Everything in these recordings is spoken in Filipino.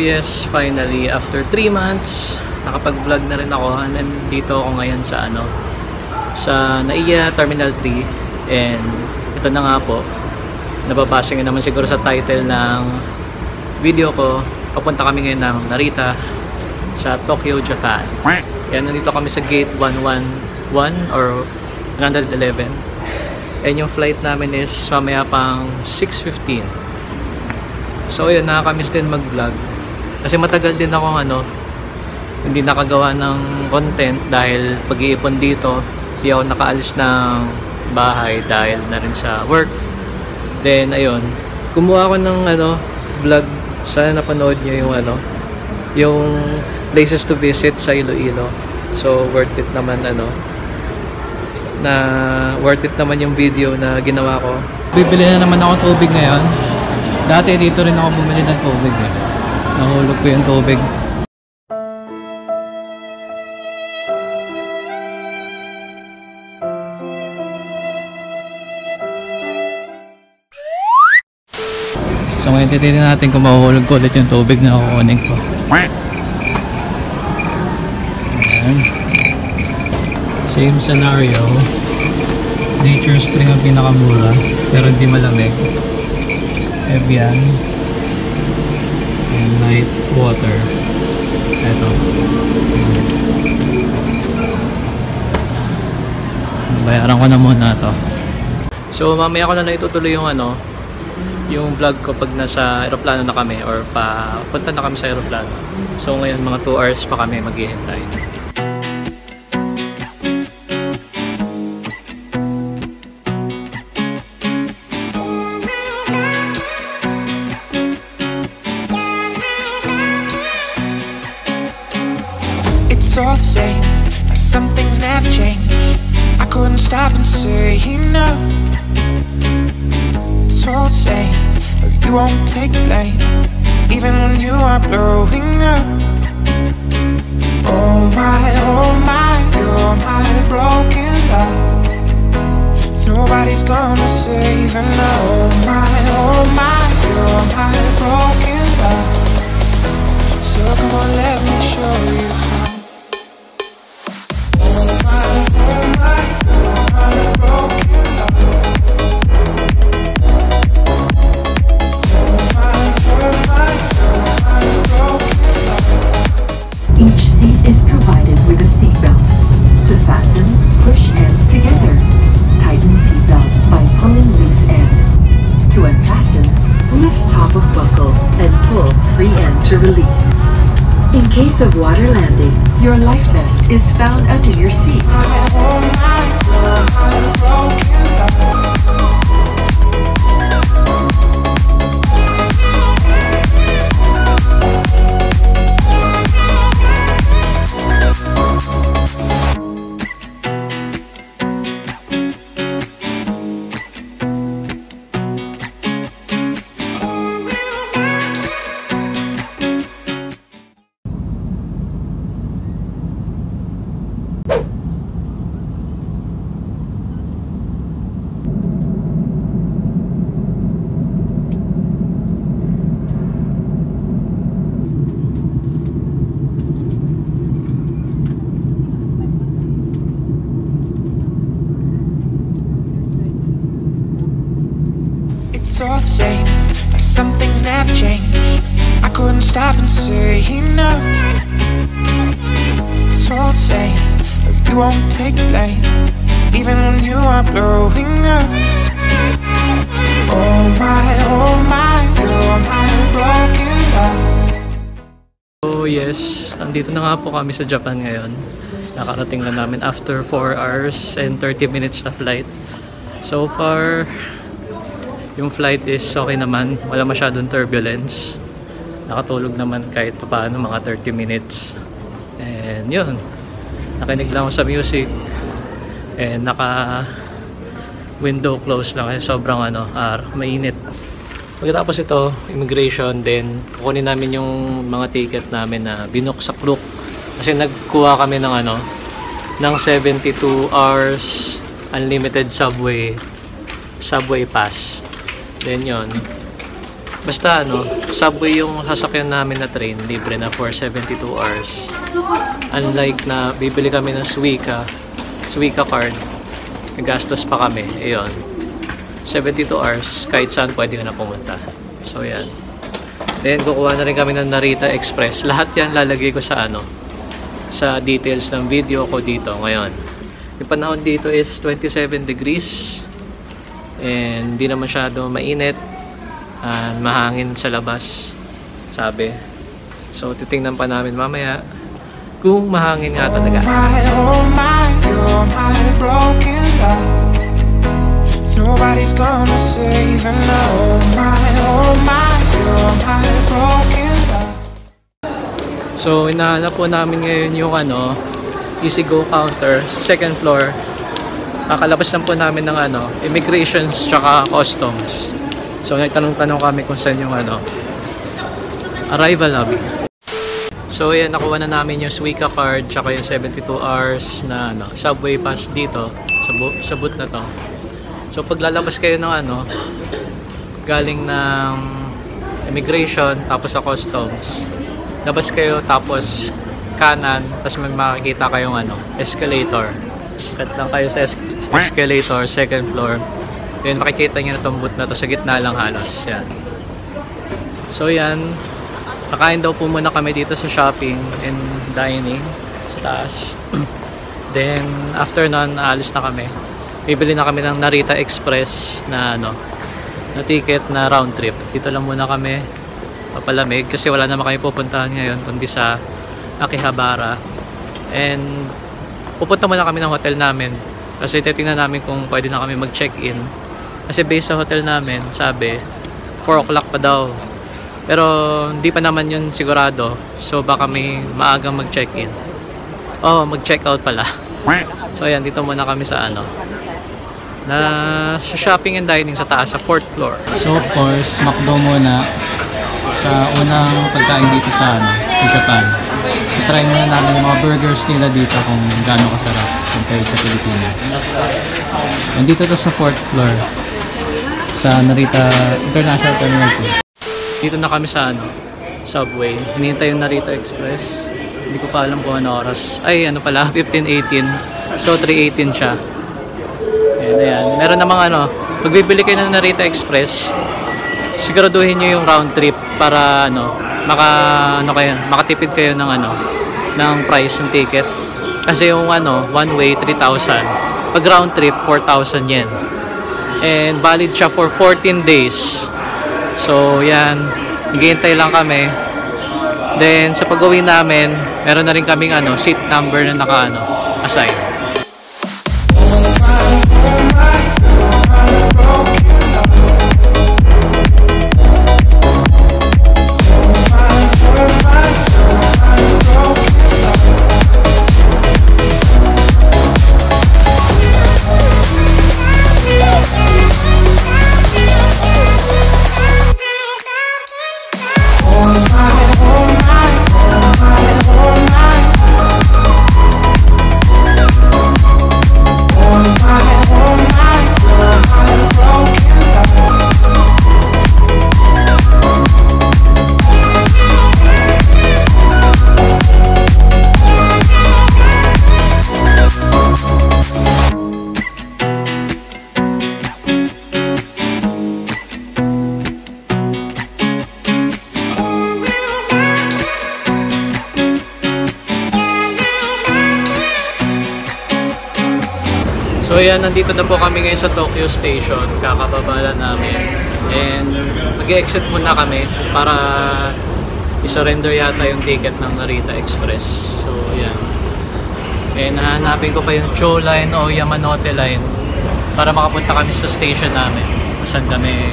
yes, finally, after 3 months, nakapag-vlog na rin ako. Nandito ako ngayon sa sa Narita Terminal 3. And ito na nga po, nababasa nyo naman siguro sa title ng video ko. Papunta kami ngayon ng Narita sa Tokyo, Japan. Yan, nandito kami sa gate 111 or 111. And yung flight namin is mamaya pang 6:15. So yun, nakakamiss din mag-vlog. Kasi matagal din akong hindi nakagawa ng content dahil pag-iipon dito, di ako nakaalis ng bahay dahil na rin sa work. Then ayun, kumuha ako ng vlog. Sana napanood nyo yung places to visit sa Iloilo. So worth it naman worth it naman yung video na ginawa ko. Bibili na naman ako tubig ngayon. Dati dito rin ako bumili ng tubig eh. Nahulog ko yung tubig. So ngayon titignan natin kung mahuhulog ko ulit yung tubig na kukunin ko. Ayan. Same scenario. Nature Spring ang pinakamura pero hindi malamig. Evian and night water. Eto. Bayaran ko na muna to. So mamaya ko na itutuloy yung vlog ko pag nasa aeroplano na kami or papunta na kami sa aeroplano. So ngayon mga 2 hours pa kami maghihintay. It's all the same, some things never change. I couldn't stop and say no. It's all the same, but you won't take the blame, even when you are blowing up. Oh my, you're my broken love. Nobody's gonna save her now. Oh my, you're my broken love. So come on, let me show you how. In case of water landing, your life vest is found under your seat. It's all the same, like some things never change. I couldn't stop and say no. It's all the same, but you won't take the blame, even when you are blowing up. Oh my, you're my broken love. So yes, andito na nga po kami sa Japan ngayon. Nakarating lang namin after 4 hours and 30 minutes na flight. So far, yung flight is okay naman, wala masyadong turbulence. Nakatulog naman kahit paano mga 30 minutes. And yun, nakinig lang ako sa music. And naka window close lang kasi sobrang mainit. Pagkatapos ito, immigration, then kukunin namin yung mga ticket namin na binook sa Klook. Kasi nagkuha kami ng ng 72 hours unlimited subway pass. Then yun, Basta ano, subway yung sasakyan namin na train, libre na for 72 hours. Unlike na bibili kami ng Suica card, nagastos pa kami. Ayun, 72 hours, kahit saan pwede na pumunta. So yan. Then kukuha na rin kami ng Narita Express. Lahat yan lalagay ko sa ano, sa details ng video ko dito ngayon. Yung panahon dito is 27 degrees and hindi na masyado mainit. Mahangin sa labas, sabi. So titingnan pa namin mamaya kung mahangin nga talaga. Oh my, you're my broken love. Nobody's gonna save and oh my, you're my broken love. So inahanap po namin ngayon yung ano, easy go counter sa second floor. Kakalabas lang po namin ng ano, immigrations tsaka customs. So nagtanong-tanong kami kung saan yung ano, arrival lobby. So ayan, nakuha na namin yung Suica card tsaka yung 72 hours na ano, subway pass dito sa booth na to. So paglalabas kayo ng ano, galing ng immigration tapos sa customs, labas kayo tapos kanan, tapos may makikita kayong ano, escalator. Cut lang kayo sa escalator, second floor. Yun, makikita nyo na itong booth na to, sa gitna lang halos. Yan. So yan, nakain daw po muna kami dito sa shopping and dining sa taas. Then after nun, aalis na kami. Bibili na kami ng Narita Express na ano, na ticket na round trip. Dito lang muna kami papalamig kasi wala naman kami pupuntahan ngayon kundi sa Akihabara. And pupunta muna kami ng hotel namin kasi titingnan namin kung pwede na kami mag-check-in. Kasi based sa hotel namin, sabi 4 o'clock pa daw. Pero hindi pa naman yun sigurado. So baka may maagang mag-check-in. Oh, mag-check-out pala. So ayan, dito muna kami sa ano, na sa shopping and dining sa taas, sa 4th floor. So of course, McDo muna sa unang pagkain dito sa ano, sa Japan. I-try muna namin yung mga burgers nila dito kung gaano kasarap compared sa Pilipinas. And dito to sa 4th floor sa Narita International Terminal 2. Dito na kami sa ano, subway. Hinihintay yung Narita Express. Hindi ko pa alam kung ano oras. Ay, ano pala, 15:18. So 3:18 siya. Ayan. Meron namang ano, pag bibili kayo ng Narita Express, siguraduhin nyo yung round trip para ano, makatipid kayo ng ano, ng price ng ticket. Kasi yung ano, one way 3,000. Pag round trip 4,000 yen. And valid siya for 14 days. So yan, naghihintay lang kami. Then sa pag-uwi namin, meron na rin kaming ano, seat number na naka-ano, assign. So yan, nandito na po kami ngayon sa Tokyo Station, kakababa lang namin. And mag-exit muna kami para i-surrender yata yung ticket ng Narita Express. So yan. And hahanapin ko pa yung Cho Line o Yamanote Line para makapunta kami sa station namin. Saan kami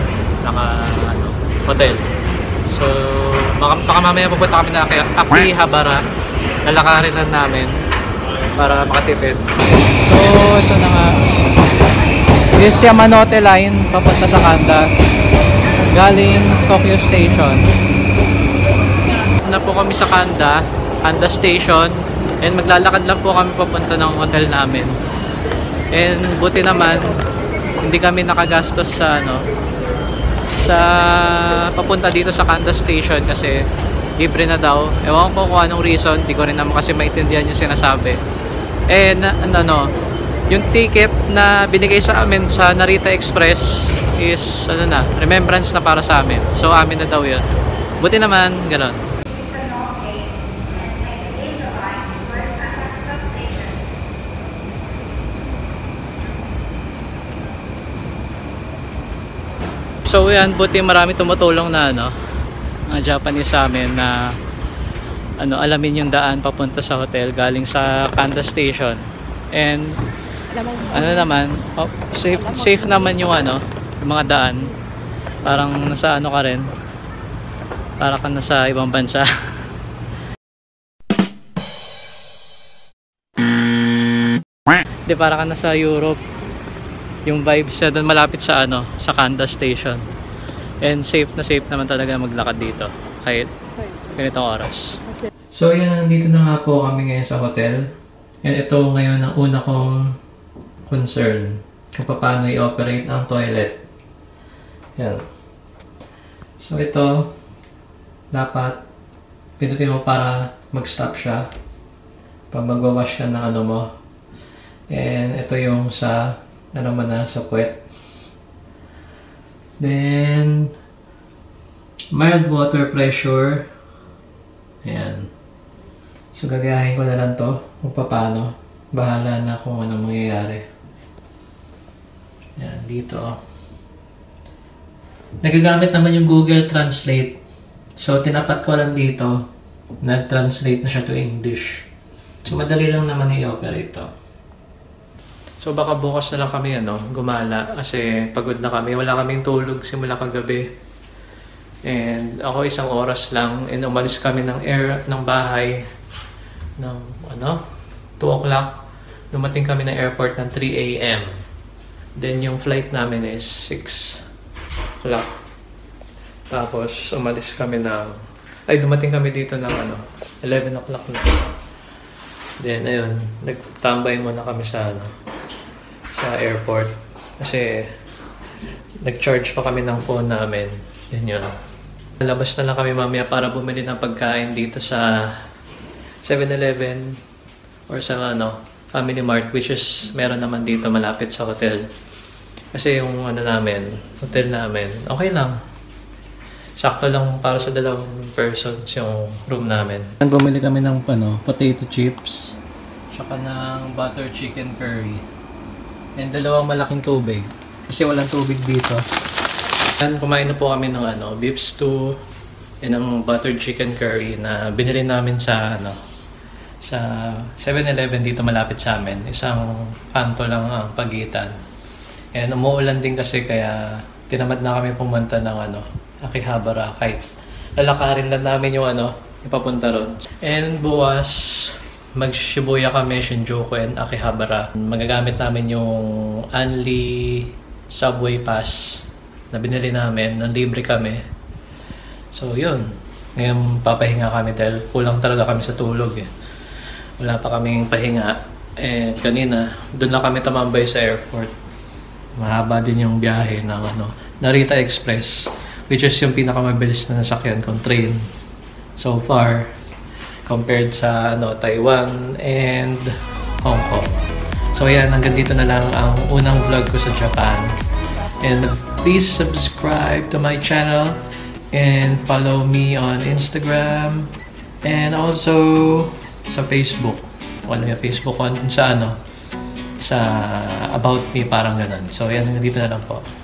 hotel. So baka mamaya pupunta kami na Akihabara. Lalakarin lang namin para makatipid. So ito na nga, this Yamanote Line papunta sa Kanda galing Tokyo Station. Na po kami sa Kanda Station, and maglalakad lang po kami papunta ng hotel namin. And buti naman hindi kami nakagastos sa sa papunta dito sa Kanda Station kasi libre na daw. Ewan ko kung anong reason, di ko rin naman kasi maintindihan yung sinasabi. And yung ticket na binigay sa amin sa Narita Express is remembrance na para sa amin. So amin na daw yun. Buti naman, ganon. So yan, buti marami tumutulong na mga Japanese sa amin na alamin yung daan papunta sa hotel galing sa Kanda Station. And safe naman yung yung mga daan. Parang nasa ka rin. Para ka nasa ibang bansa. Di, para ka nasa Europe. Yung vibes siya doon malapit sa sa Kanda Station. And safe naman talaga maglakad dito kahit ganitong oras. So yan, nandito na nga po kami ngayon sa hotel. And ito ngayon ang una kong concern kung paano i-operate ang toilet. Yan. So ito dapat pindutin mo para mag-stop siya pag mag-wash ka ng mo. And ito yung sa sa puwet. Then mild water pressure. Ayan. So gagayahin ko na lang to kung paano. Bahala na kung anong mangyayari. Ayan, dito. Nagagamit naman yung Google Translate. So tinapat ko lang dito. Nag-translate na siya to English. So madali lang naman i-operate to. So baka bukas na lang kami gumala kasi pagod na kami. Wala kaming tulog simula kagabi. And ako 1 oras lang and umalis kami ng bahay ng 2 o'clock. Dumating kami ng airport ng 3 AM. Then yung flight namin is 6 o'clock. Tapos umalis kami dumating kami dito ng 11 o'clock na. Then ayun, nagtambay muna kami sa airport kasi nag-charge pa kami ng phone namin. Yun. Labas na lang kami mamaya para bumili ng pagkain dito sa 7-Eleven or sa Family Mart, which is meron naman dito malapit sa hotel. Kasi yung hotel namin, okay lang. Sakto lang para sa 2 persons yung room namin. Bumili kami ng potato chips tsaka ng butter chicken curry. And 2 malaking tubig. Kasi walang tubig dito. And kumain na po kami ng beef stew and ng buttered chicken curry na binili namin sa 7-Eleven dito malapit sa amin. Isang kanto lang ang pagitan. And umuulan din kasi kaya tinamad na kami pumunta ng Akihabara kahit lalakarin lang namin yung ipapunta ron. And bukas mag-Shibuya kami, Shinjuku and Akihabara. Magagamit namin yung Anli subway pass na binili namin, libre kami. So yun, ngayon papahinga kami dahil kulang talaga kami sa tulog Wala pa kaming pahinga. And kanina, doon lang kami tumambay sa airport. Mahaba din yung biyahe ng Narita Express, which is yung pinakamabilis na nasakyan kong train so far compared sa Taiwan and Hong Kong. So yan, hanggang dito na lang ang unang vlog ko sa Japan. And please subscribe to my channel and follow me on Instagram and also sa Facebook. Yung Facebook ko sa sa About Me, parang ganun. So yan, hanggang dito na lang po.